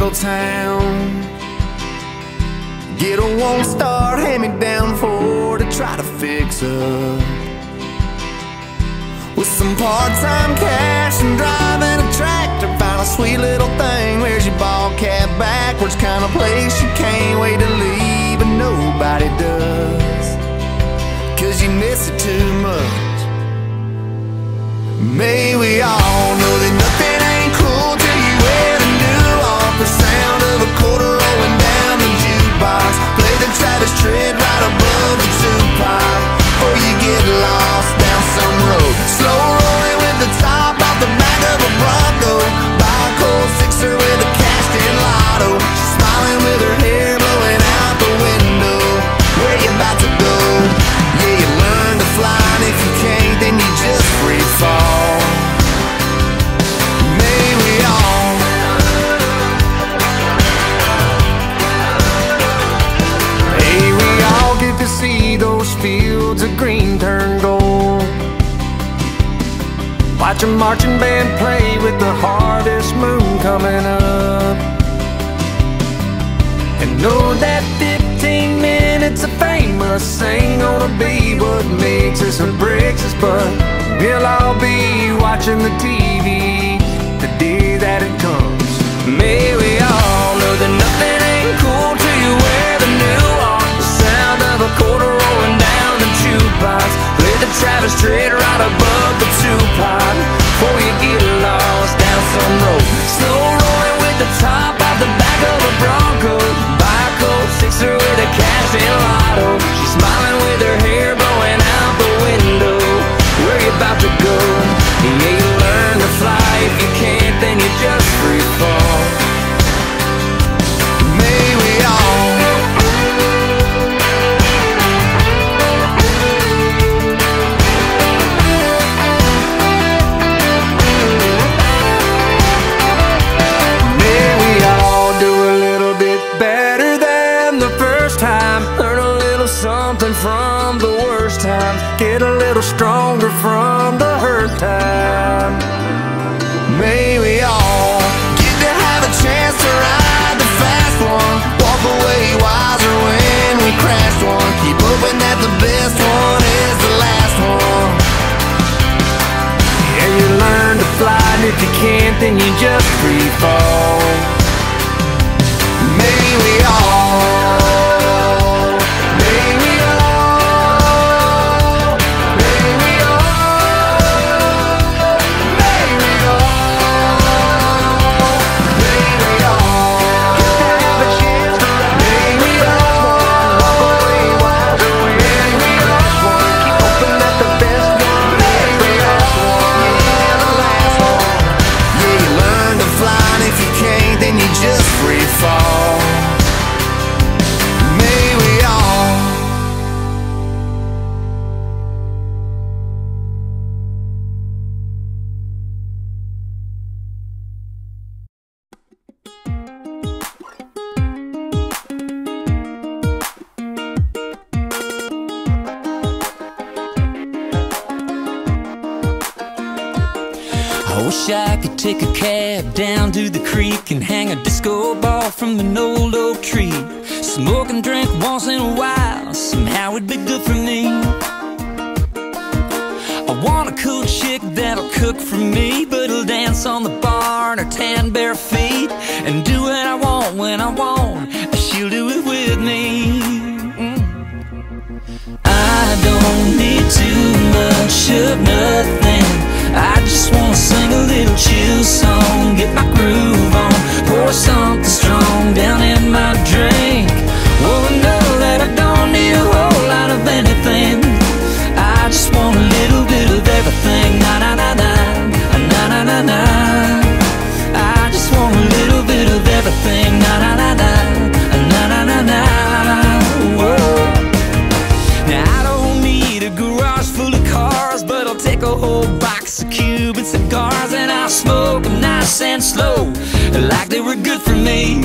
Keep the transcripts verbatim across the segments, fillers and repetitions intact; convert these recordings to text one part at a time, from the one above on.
little town. Get a one-star hand-me-down Ford to try to fix up. With some part-time cash and driving a tractor, find a sweet little thing. Wears your ball cap backwards, kind of place you can't wait to leave, but nobody does, 'cause you miss it too much. May we all know that nothing ain't cool till you wear the new off. The sound of a quarter rolling down the jukebox. Play the Travis tread right above the two-pipe before you get lost down some road. Slow rolling with the top off the back of a Bronco. Buy a cold sixer with a cashed-in lotto. She's smiling with her hair blowing out the window. Where you about to go? Yeah, you learn to fly, and if you can't, then you just free fall. May we all Hey, we all get to see those fields of green turn gold. Watch a marching band play with the harvest moon coming up. And know that fifteen minutes of fame must ain't gonna be what makes us or breaks us, but we'll all be watching the T V the day that it comes. May we all know that nothing ain't cool till you wear the new off. The sound of a quarter rolling down the jukebox. Play the Travis tread right above the two-pipe before you get lost down some road. Slow rolling with the top out the back of a Bronco. Buy a cold sixer with a cash-in lotto. She's smiling with her hair blowing out the window. Where you about to go? Yeah, you learn to fly. If you can't, then you just free fall. May we all May we all do a little bit better than the first time. Learn a little something from the worst times. Get a little stronger from the hurt time. May we all get to have a chance to ride the fast one. Walk away wiser when we crashed one. Keep hoping that the best one is the last one. Yeah, you learn to fly, and if you can't, then you just free fall. May we all May we all May we all May we all May we all get to have a chance to ride. May we all walk away wiser when we crash one. Keep hoping that the best one is the last one. Yeah, the last one. Yeah, you learn to fly, and if you can't, then you just free fall. May we all I wish I could take a cab down to the creek and hang a disco ball from an old oak tree. Smoke and drink once in a while, somehow it'd be good for me. I want a cool chick that'll cook for me, but will dance on the bar in her tan bare feet and do what I want when I want. She'll do it with me. Mm. I don't need too much of nothing. I just wanna sing a little chill song, get my groove on, pour something strong down in my drink. Oh, know that I don't need a whole lot of anything. I just want a little bit of everything. Na na na na, na na na na. I just want a little bit of everything. Na na na na, na na na na. Whoa. Now I don't need a garage full of cars, but I'll take a whole box of Cuban cigars and I'll smoke them nice and slow, like they were good for me.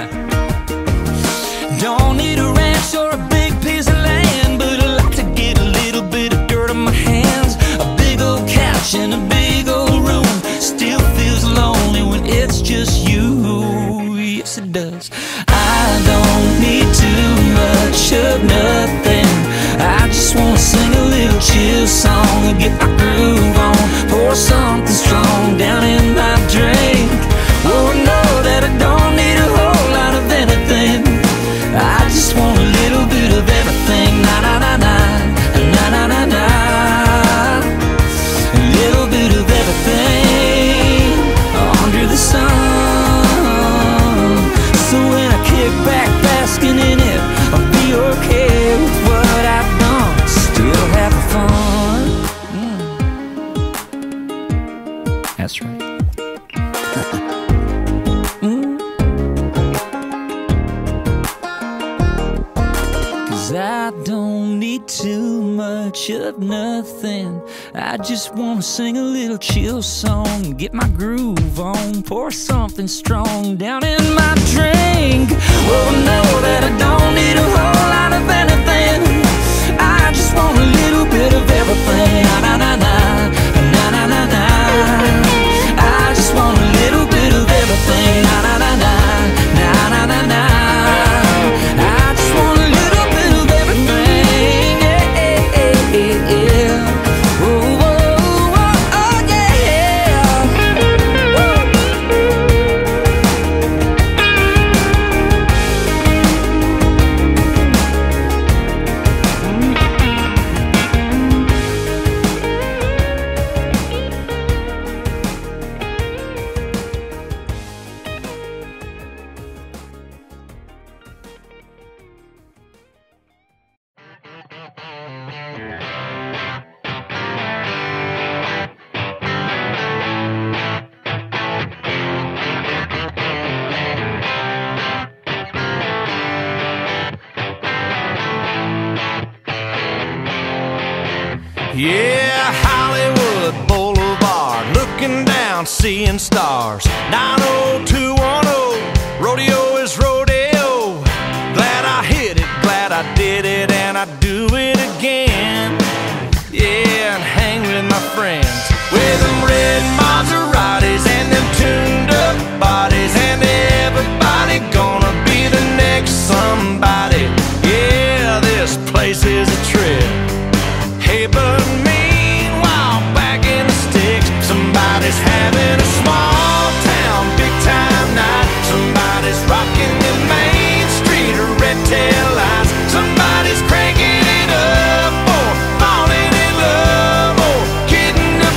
Don't need a ranch or a big piece of land, but I like to get a little bit of dirt on my hands. A big old couch in a big old room still feels lonely when it's just you. Yes does. I don't need too much of nothing. I just wanna sing a little chill song and get my groove on. Pour something strong down in my drink. Oh, know that I don't need a whole lot of anything. I just want a little bit of everything. Na na na na, na na na na. A little bit of everything under the sun. So when I kick back basking in it, I'll be okay with what I've done. Still having fun. Mm. That's right. I don't need too much of nothing. I just wanna sing a little chill song, get my groove on, pour something strong down in my drink. Well, know that I don't need a whole lot of anything. I just want a little bit of everything. Na na na na, na na na na. I just want a little bit of everything. Na na na na, na na na na. Yeah, Hollywood Boulevard, looking down, seeing stars. nine oh two one oh, rodeo is rodeo. Glad I hit it, glad I did it, and I do it again. Yeah, and hang with my friends, with them red Maseratis and them tuned up bodies, and everybody gonna be the next somebody. Yeah, this place is a trip. Hey, but meanwhile, back in the sticks, somebody's having a small town, big time night. Somebody's rocking the main street or red tail lights. Somebody's cranking it up or falling in love or getting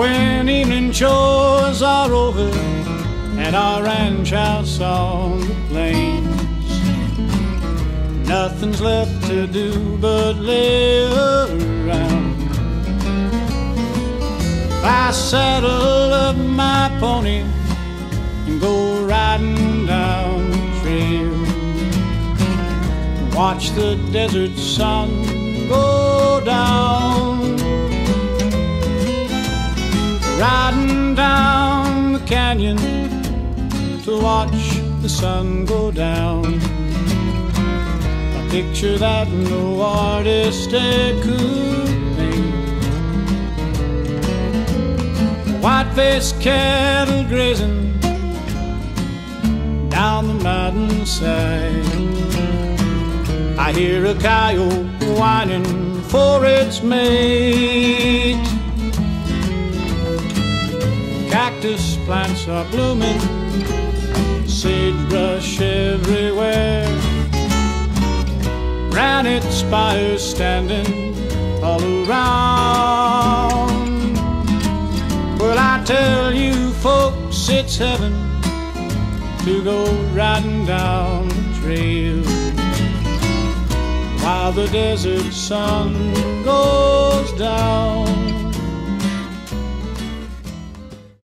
When evening chores are over at our ranch house on the plains, nothing's left to do but lay around. I saddle up my pony and go riding down the trail, watch the desert sun go down. Riding down the canyon to watch the sun go down, a picture that no artist could paint. White-faced cattle grazing down the mountainside, I hear a coyote whining for its mate. Cactus plants are blooming, sagebrush everywhere, granite spires standing all around. Well, I tell you folks, it's heaven to go riding down the trail while the desert sun goes down.